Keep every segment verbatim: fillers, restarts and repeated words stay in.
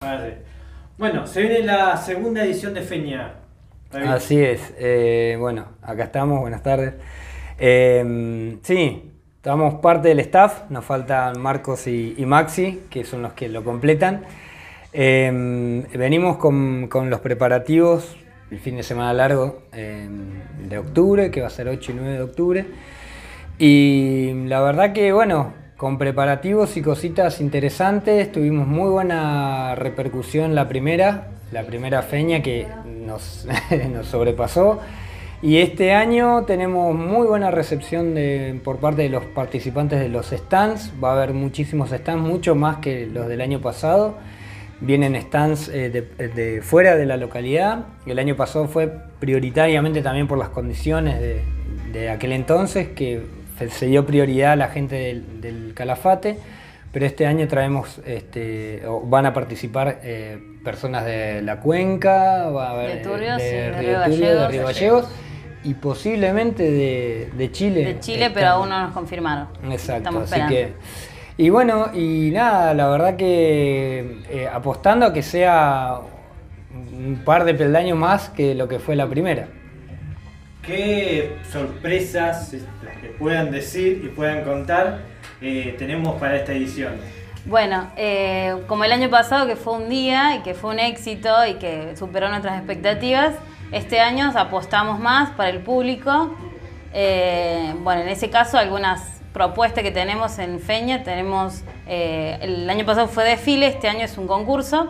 Vale. Bueno, se viene la segunda edición de Feña. Así es. Eh, bueno, acá estamos. Buenas tardes. Eh, sí, estamos parte del staff. Nos faltan Marcos y, y Maxi, que son los que lo completan. Eh, venimos con, con los preparativos, el fin de semana largo eh, de octubre, que va a ser ocho y nueve de octubre. Y la verdad que, bueno, con preparativos y cositas interesantes, tuvimos muy buena repercusión la primera, la primera feña que nos, nos sobrepasó. Y este año tenemos muy buena recepción de, por parte de los participantes de los stands. Va a haber muchísimos stands, mucho más que los del año pasado. Vienen stands eh, de, de fuera de la localidad. El año pasado fue prioritariamente también por las condiciones de, de aquel entonces, que se dio prioridad a la gente del, del Calafate, pero este año traemos, este, van a participar eh, personas de la Cuenca, va a haber, de Turbios, de, sí, de, de Río Río Turbio, de Río Gallegos. Gallegos y posiblemente de, de Chile. De Chile, Están. pero aún no nos confirmaron. Exacto, Estamos así esperando. que... Y bueno, y nada, la verdad que eh, apostando a que sea un par de peldaños más que lo que fue la primera. ¿Qué sorpresas, las que puedan decir y puedan contar, eh, tenemos para esta edición? Bueno, eh, como el año pasado, que fue un día y que fue un éxito y que superó nuestras expectativas, este año apostamos más para el público. Eh, bueno, en ese caso, algunas propuestas que tenemos en Feña, tenemos, eh, el año pasado fue desfile, este año es un concurso.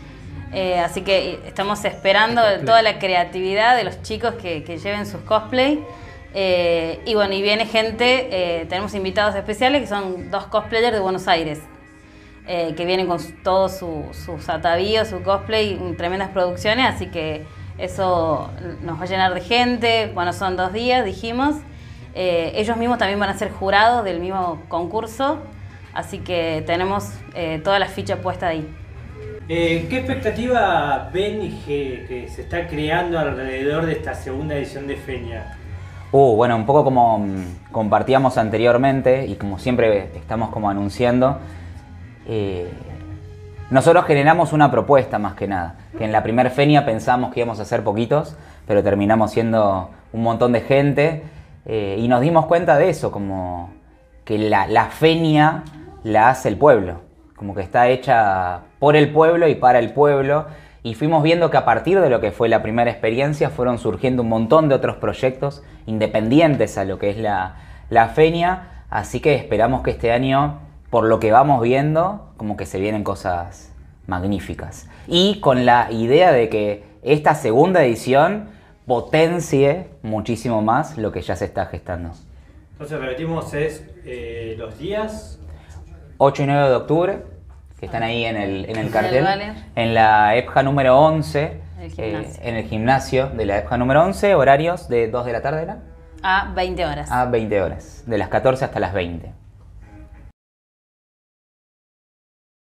Eh, así que estamos esperando toda la creatividad de los chicos que, que lleven sus cosplay. Eh, y bueno, y viene gente, eh, tenemos invitados especiales que son dos cosplayers de Buenos Aires, eh, que vienen con todos su, sus atavíos, su cosplay, tremendas producciones, así que eso nos va a llenar de gente. Bueno, son dos días, dijimos. Eh, ellos mismos también van a ser jurados del mismo concurso, así que tenemos eh, toda la ficha puesta ahí. Eh, ¿Qué expectativa ven y que, que se está creando alrededor de esta segunda edición de Feña? Uh, bueno, un poco como mm, compartíamos anteriormente y como siempre estamos como anunciando, eh, nosotros generamos una propuesta más que nada, que en la primer Feña pensamos que íbamos a ser poquitos, pero terminamos siendo un montón de gente eh, y nos dimos cuenta de eso, como que la, la Feña la hace el pueblo. Como que está hecha por el pueblo y para el pueblo, y fuimos viendo que a partir de lo que fue la primera experiencia fueron surgiendo un montón de otros proyectos independientes a lo que es la, la Feña, así que esperamos que este año, por lo que vamos viendo, como que se vienen cosas magníficas. Y con la idea de que esta segunda edición potencie muchísimo más lo que ya se está gestando. Entonces repetimos, es eh, los días... ocho y nueve de octubre, que están ahí en el, en el cartel, Vale. en la EPJA número once, El eh, gimnasio. en el gimnasio de la EPJA número once, horarios de dos de la tarde, ¿era? A veinte horas. A veinte horas, de las catorce hasta las veinte.